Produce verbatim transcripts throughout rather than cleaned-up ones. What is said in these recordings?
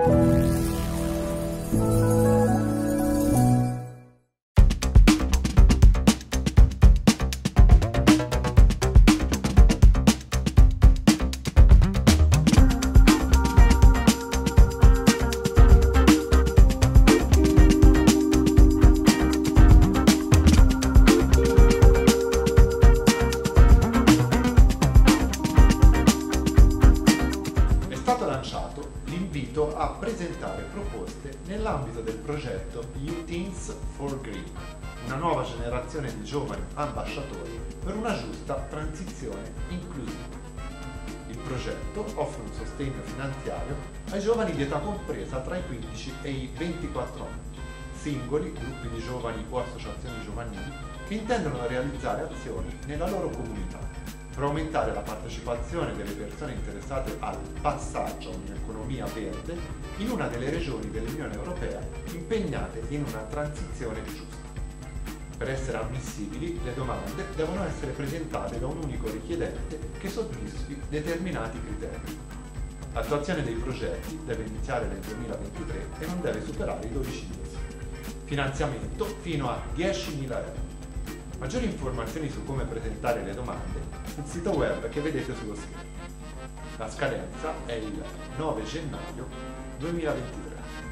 L'invito a presentare proposte nell'ambito del progetto Youth Teens for Green, una nuova generazione di giovani ambasciatori per una giusta transizione inclusiva. Il progetto offre un sostegno finanziario ai giovani di età compresa tra i quindici e i ventiquattro anni, singoli, gruppi di giovani o associazioni giovanili che intendono realizzare azioni nella loro comunità per aumentare la partecipazione delle persone interessate al passaggio a un'economia verde in una delle regioni dell'Unione Europea impegnate in una transizione giusta. Per essere ammissibili, le domande devono essere presentate da un unico richiedente che soddisfi determinati criteri. L'attuazione dei progetti deve iniziare nel duemilaventitré e non deve superare i dodici mesi. Finanziamento fino a diecimila euro. Maggiori informazioni su come presentare le domande sul sito web che vedete sullo schermo. La scadenza è il nove gennaio duemilaventitré.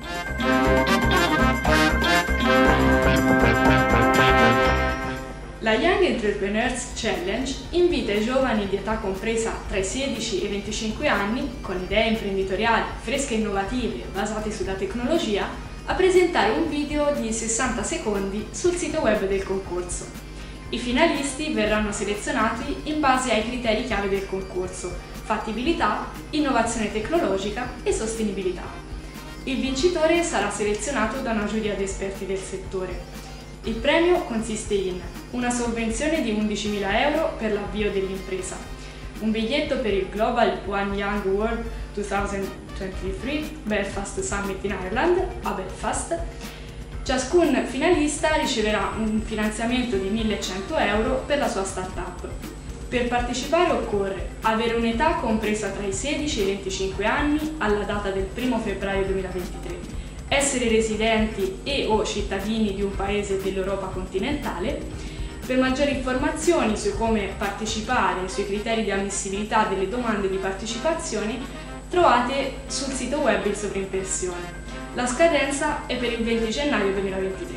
La Young Entrepreneurs Challenge invita i giovani di età compresa tra i sedici e i venticinque anni, con idee imprenditoriali fresche e innovative basate sulla tecnologia, a presentare un video di sessanta secondi sul sito web del concorso. I finalisti verranno selezionati in base ai criteri chiave del concorso: fattibilità, innovazione tecnologica e sostenibilità. Il vincitore sarà selezionato da una giuria di esperti del settore. Il premio consiste in una sovvenzione di undicimila euro per l'avvio dell'impresa, un biglietto per il Global One Young World duemilaventitré Belfast Summit in Ireland, a Belfast. Ciascun finalista riceverà un finanziamento di millecento euro per la sua startup. Per partecipare occorre avere un'età compresa tra i sedici e i venticinque anni alla data del primo febbraio duemilaventitré, essere residenti e o cittadini di un paese dell'Europa continentale. Per maggiori informazioni su come partecipare e sui criteri di ammissibilità delle domande di partecipazione trovate sul sito web in sovrimpressione. La scadenza è per il venti gennaio duemilaventitré.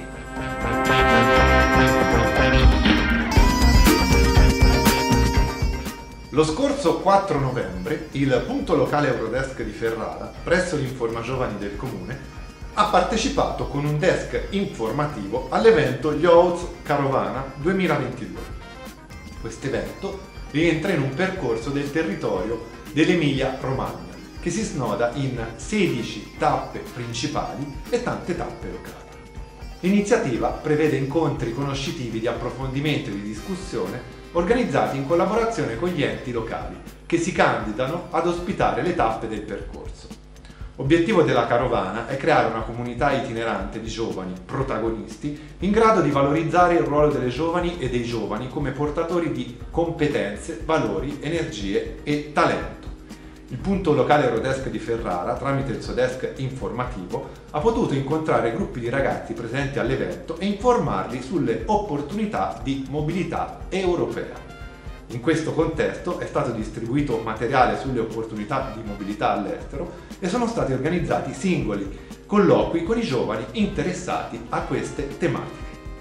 Lo scorso quattro novembre il punto locale Eurodesk di Ferrara, presso l'Informa Giovani del Comune, ha partecipato con un desk informativo all'evento Youth Carovana duemilaventidue. Quest'evento rientra in un percorso del territorio dell'Emilia Romagna, che si snoda in sedici tappe principali e tante tappe locali. L'iniziativa prevede incontri conoscitivi di approfondimento e di discussione organizzati in collaborazione con gli enti locali che si candidano ad ospitare le tappe del percorso. Obiettivo della carovana è creare una comunità itinerante di giovani protagonisti in grado di valorizzare il ruolo delle giovani e dei giovani come portatori di competenze, valori, energie e talento. Il punto locale Eurodesk di Ferrara, tramite il suo desk informativo, ha potuto incontrare gruppi di ragazzi presenti all'evento e informarli sulle opportunità di mobilità europea. In questo contesto è stato distribuito materiale sulle opportunità di mobilità all'estero e sono stati organizzati singoli colloqui con i giovani interessati a queste tematiche.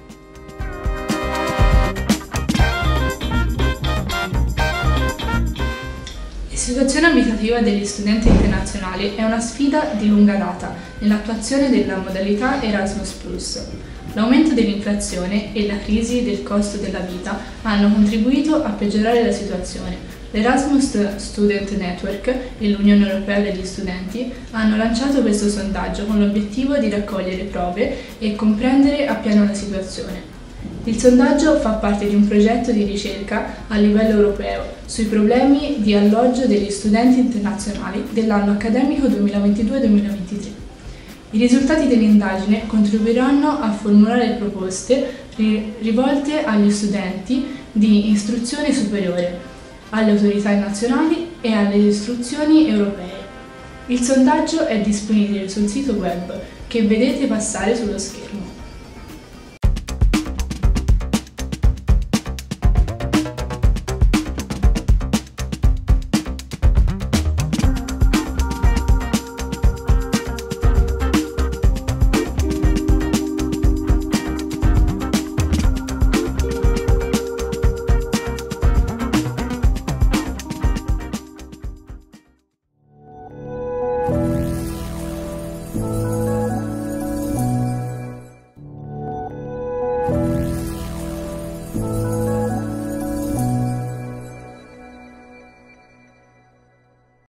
La situazione abitativa degli studenti internazionali è una sfida di lunga data nell'attuazione della modalità Erasmus plus. L'aumento dell'inflazione e la crisi del costo della vita hanno contribuito a peggiorare la situazione. L'Erasmus Student Network e l'Unione Europea degli Studenti hanno lanciato questo sondaggio con l'obiettivo di raccogliere prove e comprendere appieno la situazione. Il sondaggio fa parte di un progetto di ricerca a livello europeo sui problemi di alloggio degli studenti internazionali dell'anno accademico duemilaventidue duemilaventitré. I risultati dell'indagine contribuiranno a formulare proposte rivolte agli studenti di istruzione superiore, alle autorità nazionali e alle istituzioni europee. Il sondaggio è disponibile sul sito web che vedete passare sullo schermo.